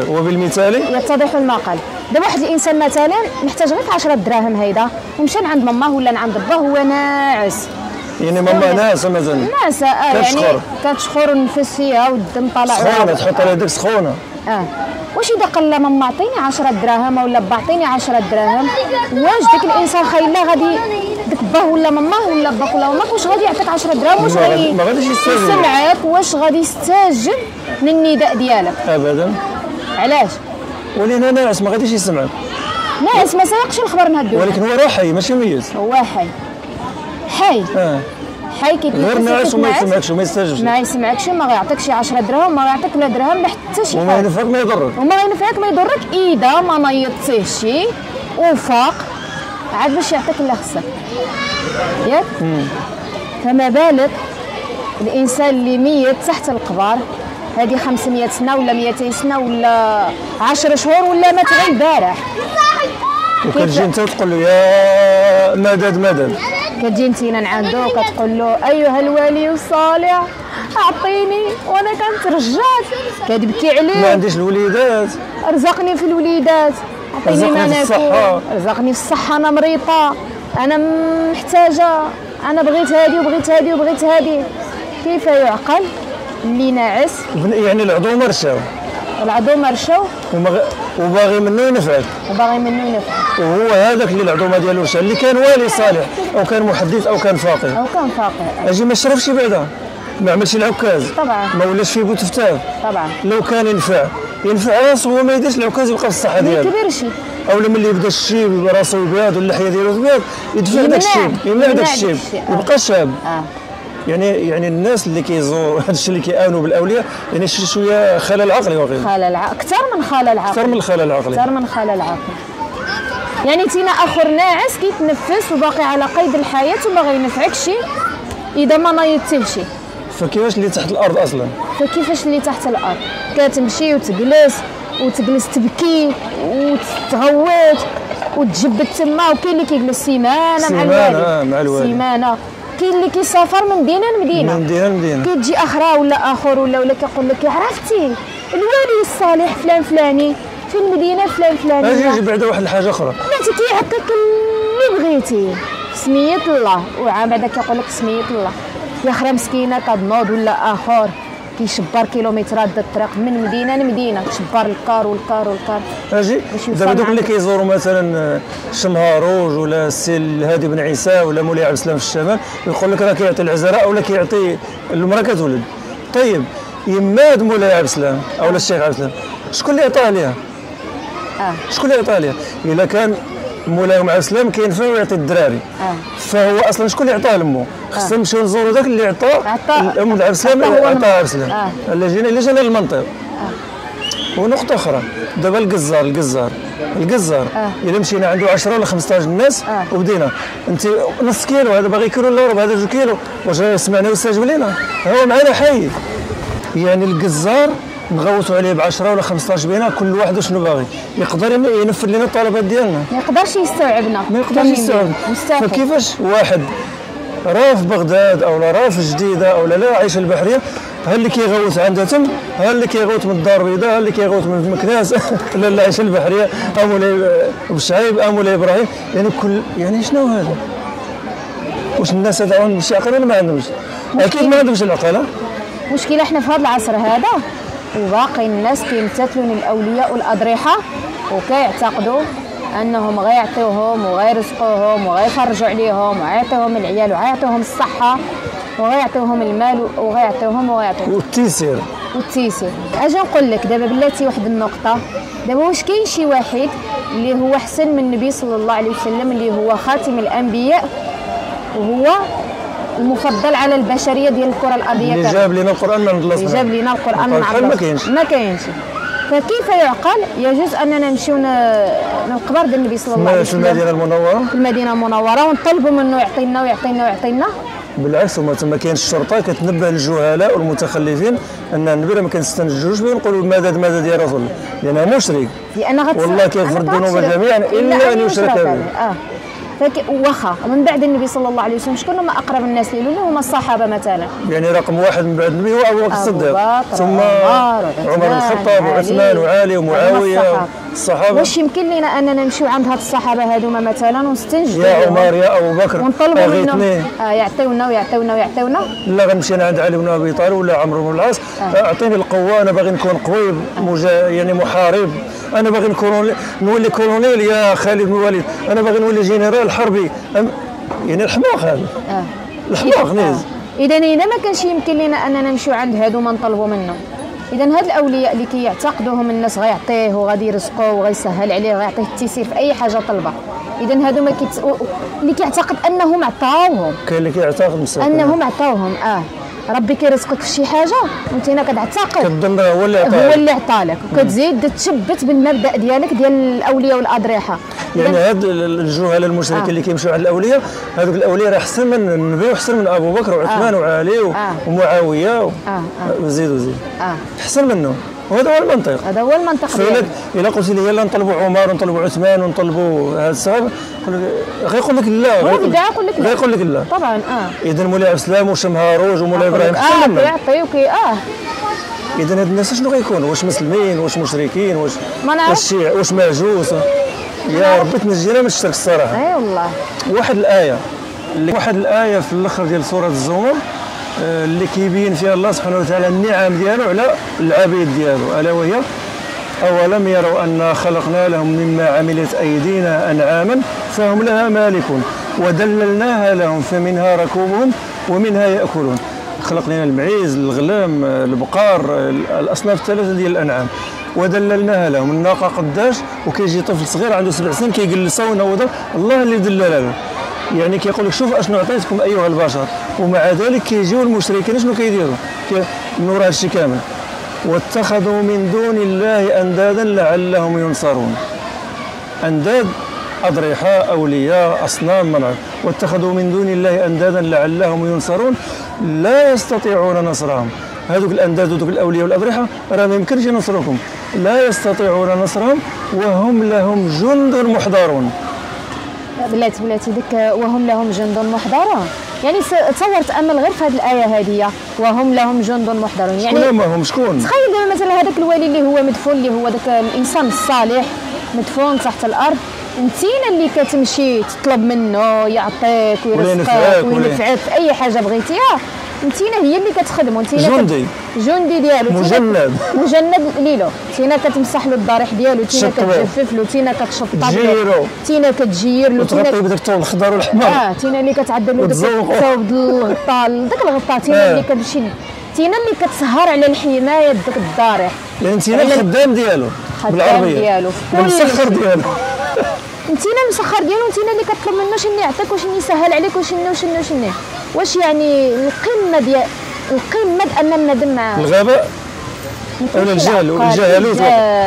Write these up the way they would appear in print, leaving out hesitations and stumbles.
وبالمثال يتضح المقال. دابا واحد الانسان مثلا محتاج غير 10 دراهم هيدا ومشى عند ماماه ولا عند باه هو ناعس. يعني ماما ناعسه مثلا ناعسه يعني كتشخر النفس فيها والدم طالع سخونه تحط عليها ديك سخونه. واش اذا قال لها ماما عطيني 10 دراهم ولا با عطيني 10 دراهم، واش ديك الانسان خايله غادي ديك باه ولا ماماه ولا باك ولا ماماك واش غادي يعطيك 10 دراهم؟ واش ما غاديش يسمعك؟ واش غادي يستجب للنداء ديالك؟ ابدا. علاش؟ ولينا ناعس ما غاديش يسمعك. ناعس ما سايقش الخبر نهدو، ولكن هو راه حي ماشي ميت. هو حي حي كيتنفس غير ناعس وما يسمعكش وما يستجبش. ما يسمعكش ما غيعطيكش 10 دراهم، ما غيعطيك لا درهم لا حتى شي حاجه. وما ينفعك ما يضرك. وما ينفعك ما يضرك اذا ما نيضتيهش وفاق عاد باش يعطيك اللي خصك ياك. فما بالك الانسان اللي ميت تحت القبر، هذه 500 سنه ولا 200 سنه ولا 10 شهور ولا مات غير البارح، وكتجي انت وتقول له يا مدد مدد. كتجي انت من عنده وكتقول له ايها الولي الصالح اعطيني وانا كنترجاك، كتبكي عليه. ما عنديش الوليدات، رزقني في الوليدات، اعطيني ما ناكل، رزقني في الصحه، انا مريضه، انا محتاجه، انا بغيت هذه وبغيت هذه وبغيت هذه. كيف يعقل اللي ناعس؟ يعني العضو مرشاو، العضو مرشاو وباغي منه ينفعك، وهو هذاك اللي العضومه ديالو رشا اللي كان والي صالح او كان محدث او كان فقيه اجي ما شرفش بعدا، ما عملش العكاز طبعا، ما ولاش فيه بوتفتاف طبعا. لو كان ينفع راسو هو ما يديرش العكاز يبقى في الصحه ديالو، ما يكبرش. او لما اللي يبدا الشيب راسو يبيض واللحيه ديالو تبيض يدفع داك الشيب، يمنع داك الشيب يبقى شاب. يعني الناس اللي كيزوروا هذا الشيء اللي كيامنوا بالاولياء يعني شويه خلل عقلي واقيلا. اكثر من خلل عقلي، اكثر من خلل عقلي. يعني تينا اخر ناعس كيتنفس وباقي على قيد الحياه وما غينفعكش اذا ما نايضتيهش. فكيفاش اللي تحت الارض اصلا؟ فكيفاش اللي تحت الارض كتمشي وتجلس تبكي وتغوت وتجبد تما، وكاين اللي كيجلس سيمانه مع الوالد، سيمانه. كاين اللي كيسافر من مدينه لمدينه، كتجي اخرى ولا اخر ولا كيقول لك عرفتي الوالي الصالح فلان فلاني في المدينه فلان فلاني. اجي بعدا واحد الحاجه اخرى، بلاتي كيعطيك اللي بغيتي سميه الله، وعام بعدا كيقول لك سميه الله. يا اخرى مسكينه كتنوض ولا اخر كيشبر كيلومترات د الطريق من مدينه لمدينه، كيشبر الكار والكار. اجي دابا دوك اللي كيزوروا مثلا شمهاروج ولا السي الهادي بن عيسى ولا مولاي عبد السلام في الشمال، يقول لك راه كيعطي العزراء ولا كيعطي المراه كتولد. طيب يماد مولاي عبد السلام او الشيخ عبد السلام شكون اللي عطاها ليها؟ شكون اللي عطاها ليها؟ الا كان مولاي عبد السلام كينفع ويعطي الدراري، فهو اصلا شكون اللي عطاه لمو؟ خصنا نمشيو نزوروا داك اللي عطى الام عبد السلام اللي عطاها عبد السلام. اللي جينا للمنطق. ونقطة أخرى دابا الجزار إلا مشينا عنده 10 ولا 15 الناس وبدينا أنت نص كيلو هذا باغي كيلو إلا ربع، هذا 2 كيلو، واش سمعنا ويستجيب لينا؟ هو معنا حي. يعني الجزار نغوتوا عليه ب 10 ولا 15 بينا، كل واحد شنو باغي يقدر ينفذ لنا الطلبات ديالنا. ما يقدرش يستوعبنا، فكيفاش واحد راه في بغداد او راه في جديده او لا عايش البحريه، ها اللي كيغوت عندها تم، ها اللي كيغوت من الدار البيضاء، ها اللي كيغوت من مكناس لا عايش البحريه او مولاي بشعيب او مولاي ابراهيم. يعني يعني شنو هذا؟ واش الناس هذا عندهم شي عقل ولا ما عندهمش؟ اكيد ما عندهمش العقل. مشكلة احنا في هذا العصر هذا وباقي الناس كيمتثلوا للاولياء والاضرحه وكيعتقدوا انهم غيعطيوهم وغيرزقوهم وغيفرجوا عليهم وغيعطيوهم العيال وغيعطيوهم الصحه وغيعطيوهم المال وغيعطيوهم والتيسير. اجي نقول لك دابا بلاتي واحد النقطه. دابا واش كاين شي واحد اللي هو احسن من النبي صلى الله عليه وسلم اللي هو خاتم الانبياء وهو المفضل على البشريه ديال الكره الارضيه اللي جاب لنا القران من الله سبحانه، جاب لنا القران من الله ما كاينش. فكيف يعقل يجوز اننا نمشيو نقبر النبي صلى الله عليه وسلم في المدينه المنوره ونطلبوا منه يعطينا؟ بالعكس، هما تما كاين الشرطه كتنبه الجهلاء والمتخلفين ان النبي ما كنستنجدوش به ونقولوا مدد يا رسول الله، لانه مشرك، والله كيغفر الذنوب جميعا الا ان يشرك به. واخا من بعد النبي صلى الله عليه وسلم شكون هما اقرب الناس ليه؟ اللي هما الصحابه مثلا. يعني رقم واحد من بعد النبي هو ابو بكر الصديق، ثم عمر بن الخطاب وعثمان وعلي ومعاويه الصحابه. واش يمكن لنا اننا نمشيو عند هاد الصحابه هادوما مثلا ونستنجدوا يا عمر يا ابو بكر ونطلبوا منهم يعطيونا ويعطيونا ويعطيونا؟ لا، غنمشي انا عند علي بن ابي طالب ولا عمرو بن العاص، اعطيني القوه، انا باغي نكون قوي يعني محارب، انا باغي نولي كولونيل يا خالد بن الوليد، انا باغي نولي جنرال حربي، يعني الحماق هذا الحماق نيز. اذا ما كانش يمكن لنا اننا نمشيو عند هادو ما نطلبوا منهم. اذا هاد الاولياء اللي كيعتقدوهم الناس غيعطيه وغادي يرزقوه وغيسهل عليه غيعطيه التيسير في اي حاجه طلبه، اذا هادو ما اللي كيعتقد انهم عطاوهم، كاين اللي كيعتقد انهم عطاوهم ربي كيرزقك في شي حاجه وانت هنا كتعتقد كتظن هو اللي عطالك وكتزيد تثبت بالمبدا ديالك ديال الاولياء والاضرحه. يعني هاد الجهلاء المشركين اللي كيمشيو على الاولياء، هذوك الاولياء راه احسن من النبي وحسن من ابو بكر وعثمان وعلي ومعاويه وزيد احسن منه، وهذا هو المنطق. هذا هو المنطق ديالك. الا قلت لي يلا نطلبوا عمر ونطلبوا عثمان ونطلبوا هاد الصحابه غيقول لك لا، غيقول لك لا طبعا. اذا مولاي عبد السلام وشمهاروج ومولاي ابراهيم كيعطيوك اذا هاد الناس شنو غيكونوا؟ واش مسلمين واش مشركين واش شيعة واش مجوس؟ يا ربي تنجينا من الشرك الصراحه. اي والله. واحد الايه في الاخر ديال سوره الزمر اللي كيبين فيها الله سبحانه وتعالى النعم ديالو على العبيد ديالو، الا وهي اولم يروا انا خلقنا لهم مما عملت ايدينا انعاما فهم لها مالكون وذللناها لهم فمنها ركوبهم ومنها ياكلون. خلق لنا المعيز، الغلام، البقار، الاصناف الثلاثه ديال الانعام وذللناها لهم. الناقه قداش وكيجي طفل صغير عنده 7 سنين كيجلسها ونوضها، الله اللي دللها له، يعني كيقول لك شوف اشنو عطيتكم ايها البشر، ومع ذلك كيجيو المشركين شنو كيديروا من وراء هادشي كامل؟ واتخذوا من دون الله اندادا لعلهم ينصرون. انداد اضرحه اولياء اصنام منع، واتخذوا من دون الله اندادا لعلهم ينصرون لا يستطيعون نصرهم. هذوك الانداد وذوك الاولياء والاضرحه راه ما يمكنش ينصروكم، لا يستطيعون نصرهم وهم لهم جند محضرون. بلاتي ديك وهم لهم جند محضرون، يعني تصور تامل غير في هذه الايه هذه وهم لهم جند محضرون. يعني شكون ما هم؟ شكون؟ تخيل مثلا هذاك الولي اللي هو مدفون، اللي هو ذاك الانسان الصالح مدفون تحت الارض، انتينا اللي كتمشي تطلب منه يعطيك ويرزقك وينفعك في اي حاجه بغيتيها، انتينا هي اللي كتخدمو، انتينا جندي ديالو، مجند ليلو، انتينا كتمسح له الضريح ديالو، انتينا كتجفف له، انتينا كتشطب له، انتينا كتجير له، وتغطي بداك الثوب الخضر والحمر، انتينا اللي كتعدل له داك الثوب الغطاء، داك الغطاء، انتينا اللي كتمشي، انتينا اللي كتسهر على الحمايه داك الضريح، يعني انتينا الخدام ديالو بالعربيه المسخر ديالو، انتينا مسخر ديالو، انتينا اللي كتطلب منه شنو يعطيك وشنو يسهل عليك وشنو واش يعني القمه ديال ان الندم مع الغباء ولا الجهالوت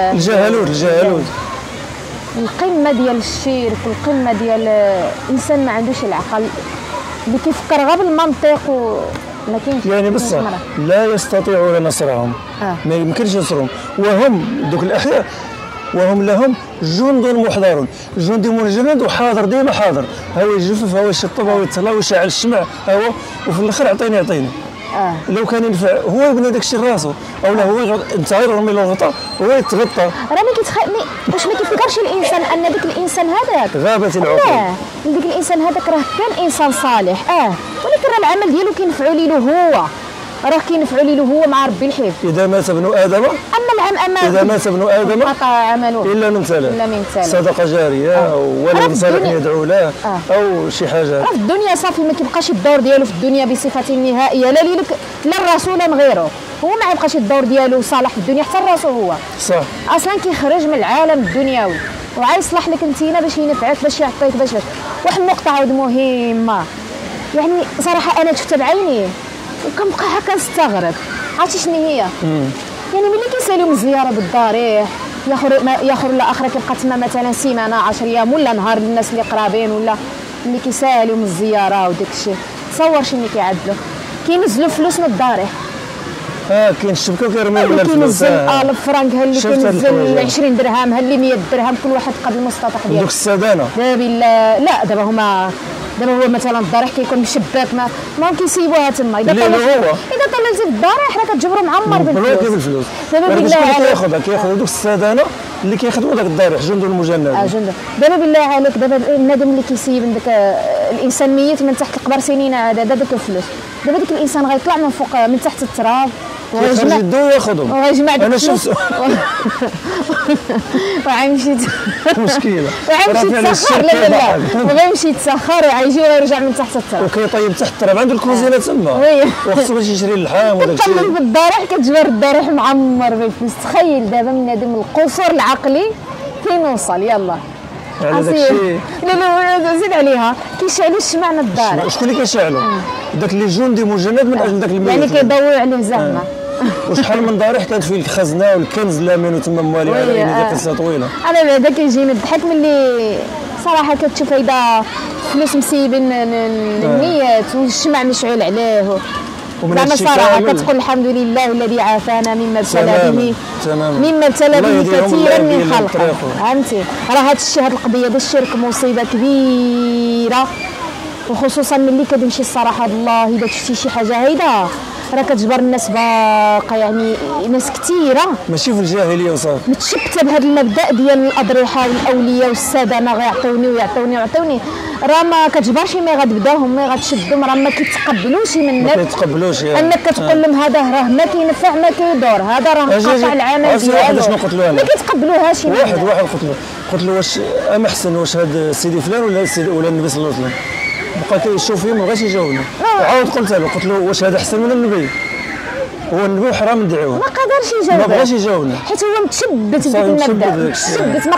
القمه ديال الشرك والقمه ديال الانسان ما عندوش العقل اللي كيفكر غير بالمنطق ما كاينش يعني بصح لا يستطيعون نصرهم ما يمكنش ينصرهم وهم دوك الاحياء وهم لهم جند محضرون، جند مجند وحاضر ديما حاضر، هو يجفف هو يشطب هو يتهلا ويشعل الشمع هو وفي الاخر عطيني لو كان ينفع هو يبني داك الشيء راسو او لا هو انت غير رمي له الغطاء هو يتغطى. راه واش ما كيفكرش الانسان ان داك الانسان هذاك غابت العقول، داك الانسان هذاك راه كان انسان صالح ولكن راه العمل ديالو كينفعوا ليه هو، راه كينفعوا ليه هو مع ربي الحفظ. اذا مات ابن ادم اذا مات ابن ادم قطع عمله الا من ثلاث، صدقه جاريه او ولد صالح يدعو له او شي حاجه. في الدنيا صافي ما كيبقاش الدور ديالو في الدنيا بصفه نهائيه، لا ليك لا الرسول لا غيره، هو ما يبقاش الدور ديالو صالح في الدنيا حتى الرسول هو صح اصلا كيخرج من العالم الدنيوي وعيصلح لك انتينا باش ينفعك باش يعطيك باش واحد النقطه عاود مهمه، يعني صراحه انا شفتها بعيني وكنبقى هكا نستغرب، عرفتي شنو هي؟ يعني ملي كيساليو من الزياره بالضريح ياخر الاخر كيبقى تما مثلا سيمانه 10 ايام ولا نهار للناس اللي قرابين ولا ملي كيساليو من الزياره وداك الشيء، تصور شنو كيعدلوا، كينزلوا فلوس من الضريح كاين الشبكه وكيرمي ولا الفلوس كينزل 1000 فرانك، ها اللي كينزل 20 درهم، ها اللي 100 درهم، كل واحد قد المستطاع ديالو. دوك السدانه دابا لا دابا دابا هو مثلا الضريح كيكون بالشباك ما كيسيبوها تما. اذا طلعتي في الضريح راه كتجبرو معمر بالفلوس. دابا بالله عليك كياخذ دوك السدانه اللي كيخدموا داك الضريح جند المجند. جند. دابا بالله عليك دابا النادم اللي كيسيب داك الانسان ميت من تحت القبر سنين عاد داك الفلوس. دابا داك الانسان غيطلع من فوق من تحت التراب ويجمع يدو ياخذهم ويجمع انا شفت وغيمشي مشكله وغيمشي يتسخر. لا وغيمشي يتسخر وغيجي ويرجع من تحت التراب وكيطيب تحت التراب عنده الكوزينه تما وخصو باش يشري اللحام وداك الشيء. كتطلب في الضريح كتجبر الضريح معمر بالفلوس. تخيل دابا من هذا القصور العقلي فين وصل. يلا على داك الشيء لا زيد عليها كيشعلوا الشمع من الدار. شكون اللي كيشعلوا؟ داك اللي جندي مجند من اجل داك الميت يعني كيضويو عليه زعما. وشحال من ضريح كانت فيه الخزنه والكنز لامين تما موالي على عيني قصه طويله. انا بعدا كيجيني الضحك ملي صراحه كتشوف هيدا فلوس مسيبين النيات والشمع مشعول عليه زعما صراحه كتقول الحمد لله الذي عافانا مما ابتلى به كثيرا من خلقه. فهمتي راه هذا الشيء هذه القضيه ديال الشرك مصيبه كبيره، وخصوصا ملي كتمشي الصراحه الله اذا شفتي شي حاجه هيدا راه كتجبر الناس باقا يعني ناس كثيره ماشي في الجاهليه وصافي متشبته بهذا المبدا ديال الاضرحه والاولياء والسادنه غيعطيوني ويعطيوني راه ما كتجبرش مي غتبداهم مي غتشدهم راه ما كيتقبلوش منك انك كتقول لهم هذا راه ما كينفع ما كيدور هذا راه قطع العمل ديالو ما كيتقبلوهاش. واحد قلت له واش اما حسن واش هذا سيدي فلان ولا النبي صلى الله عليه وسلم بقى كيشوف فيه ما بغاش يجاوبني. عاود قلت له واش هذا احسن من النبي؟ هو النبي حرام ندعوه ما قدرش يجاوب ما بغاش يجاوبنا حيت هو متشبت بديك المبدا متشبت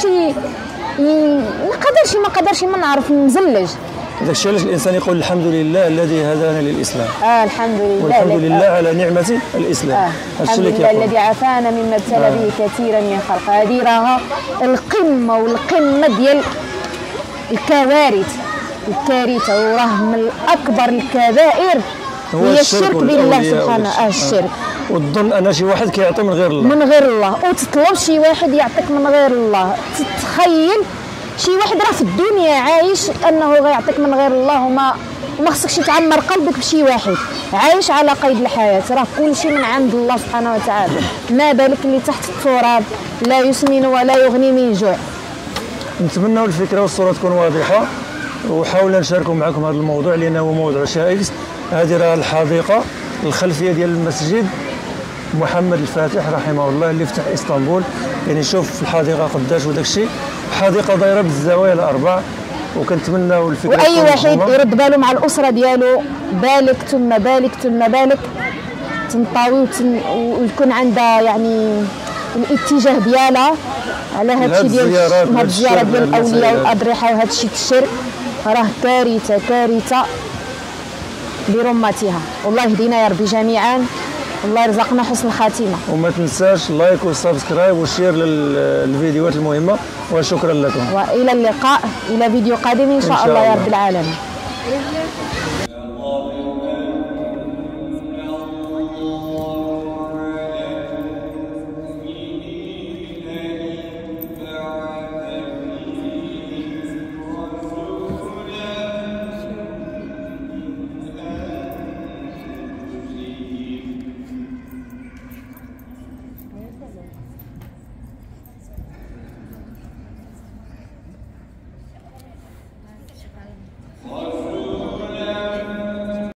ما قدرش ما نعرف نزلج. داك الشيء علاش الانسان يقول الحمد لله الذي هدانا للاسلام. الحمد لله والحمد لله على نعمه الاسلام. الحمد لله الذي عافانا مما ابتلى به كثيرا من خلقه. هذه راها القمه والقمه ديال الكوارث الكارثه وراه من اكبر الكبائر هي الشرك بالله سبحانه. الشرك وتظن ان شي واحد كيعطي من غير الله وتطلب شي واحد يعطيك من غير الله. تتخيل شي واحد راه في الدنيا عايش انه غيعطيك من غير الله وما خصكش تعمر قلبك بشي واحد عايش على قيد الحياه. راه كل شيء من عند الله سبحانه وتعالى. ما بالك اللي تحت التراب لا يسمن ولا يغني من جوع. نتمنوا الفكره والصوره تكون واضحه وحاولنا نشاركوا معكم هذا الموضوع لانه هو موضوع شائك. هذه راه الحديقه الخلفيه ديال المسجد محمد الفاتح رحمه الله اللي فتح اسطنبول. يعني شوف الحديقه قداش وداك الشيء حديقه دايره بالزوايا الاربع وكنتمناو الفكره واي واحد يرد باله مع الاسره ديالو بالك ثم بالك تنطاوي ويكون عندها يعني الاتجاه ديالها على هذا الشيء ديال هذه الزياره ديال الاولياء والاضرحه وهذا الشيء الشرك راه كارثه برمتها. والله يهدينا يا ربي جميعا والله يرزقنا حسن الخاتمه. وما تنساش لايك وسبسكرايب وشير للفيديوهات المهمه وشكرا لكم والى اللقاء الى فيديو قادم ان شاء الله يا رب العالمين.